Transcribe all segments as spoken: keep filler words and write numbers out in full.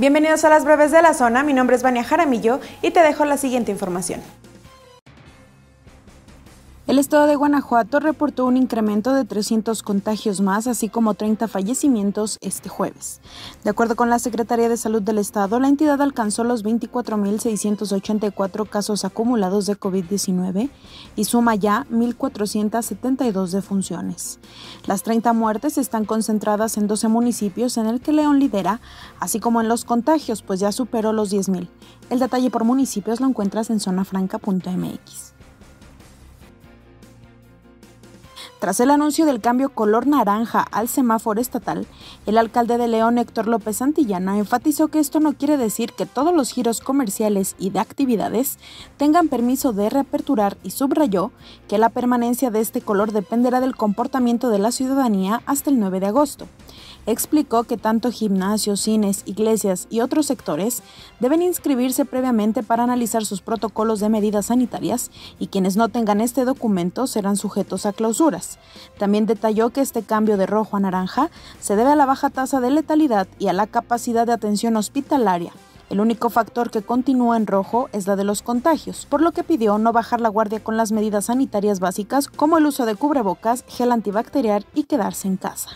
Bienvenidos a las breves de la zona, mi nombre es Vania Jaramillo y te dejo la siguiente información. El estado de Guanajuato reportó un incremento de trescientos contagios más, así como treinta fallecimientos este jueves. De acuerdo con la Secretaría de Salud del Estado, la entidad alcanzó los veinticuatro mil seiscientos ochenta y cuatro casos acumulados de COVID diecinueve y suma ya mil cuatrocientas setenta y dos defunciones. Las treinta muertes están concentradas en doce municipios en el que León lidera, así como en los contagios, pues ya superó los diez mil. El detalle por municipios lo encuentras en zonafranca punto m x. Tras el anuncio del cambio color naranja al semáforo estatal, el alcalde de León, Héctor López Santillana, enfatizó que esto no quiere decir que todos los giros comerciales y de actividades tengan permiso de reaperturar y subrayó que la permanencia de este color dependerá del comportamiento de la ciudadanía hasta el nueve de agosto. Explicó que tanto gimnasios, cines, iglesias y otros sectores deben inscribirse previamente para analizar sus protocolos de medidas sanitarias y quienes no tengan este documento serán sujetos a clausuras. También detalló que este cambio de rojo a naranja se debe a la baja tasa de letalidad y a la capacidad de atención hospitalaria. El único factor que continúa en rojo es la de los contagios, por lo que pidió no bajar la guardia con las medidas sanitarias básicas como el uso de cubrebocas, gel antibacterial y quedarse en casa.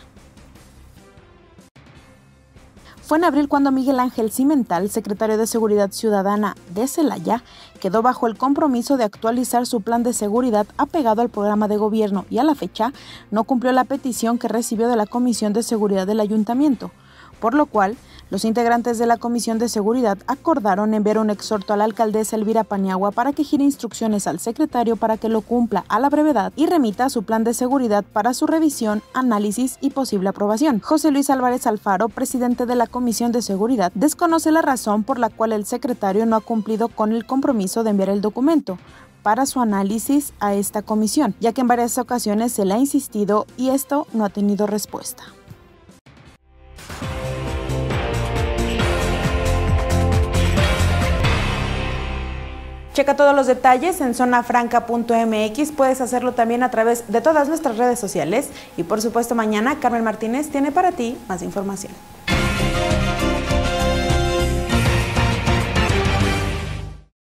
Fue en abril cuando Miguel Ángel Cimental, secretario de Seguridad Ciudadana de Celaya, quedó bajo el compromiso de actualizar su plan de seguridad apegado al programa de gobierno y a la fecha no cumplió la petición que recibió de la Comisión de Seguridad del Ayuntamiento, por lo cual los integrantes de la Comisión de Seguridad acordaron enviar un exhorto a la alcaldesa Elvira Paniagua para que gire instrucciones al secretario para que lo cumpla a la brevedad y remita su plan de seguridad para su revisión, análisis y posible aprobación. José Luis Álvarez Alfaro, presidente de la Comisión de Seguridad, desconoce la razón por la cual el secretario no ha cumplido con el compromiso de enviar el documento para su análisis a esta comisión, ya que en varias ocasiones se le ha insistido y esto no ha tenido respuesta. Checa todos los detalles en zonafranca punto m x, puedes hacerlo también a través de todas nuestras redes sociales y por supuesto mañana Carmen Martínez tiene para ti más información.